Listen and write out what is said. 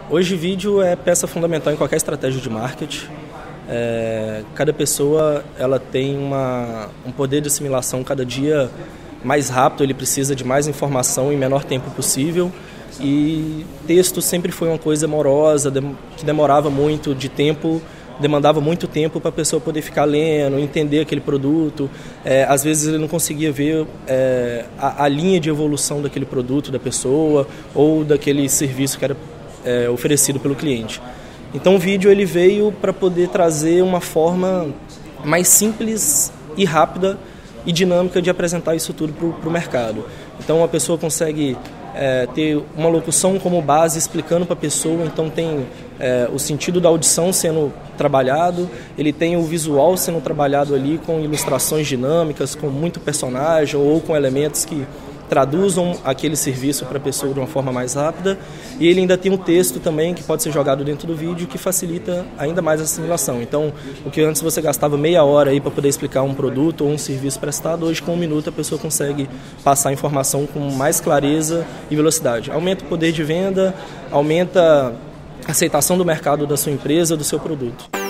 Hoje vídeo é peça fundamental em qualquer estratégia de marketing. Cada pessoa ela tem um poder de assimilação cada dia mais rápido, ele precisa de mais informação em menor tempo possível. E texto sempre foi uma coisa morosa, que demorava muito de tempo, demandava muito tempo para a pessoa poder ficar lendo, entender aquele produto. Às vezes ele não conseguia ver a linha de evolução daquele produto da pessoa ou daquele serviço que era oferecido pelo cliente. Então o vídeo ele veio para poder trazer uma forma mais simples e rápida e dinâmica de apresentar isso tudo para o mercado. Então a pessoa consegue ter uma locução como base explicando para a pessoa, então tem o sentido da audição sendo trabalhado, ele tem o visual sendo trabalhado ali com ilustrações dinâmicas, com muito personagem ou com elementos que traduzam aquele serviço para a pessoa de uma forma mais rápida, e ele ainda tem um texto também que pode ser jogado dentro do vídeo que facilita ainda mais a assimilação. Então, o que antes você gastava meia hora aí para poder explicar um produto ou um serviço prestado, hoje com 1 minuto a pessoa consegue passar a informação com mais clareza e velocidade. Aumenta o poder de venda, aumenta a aceitação do mercado da sua empresa, do seu produto.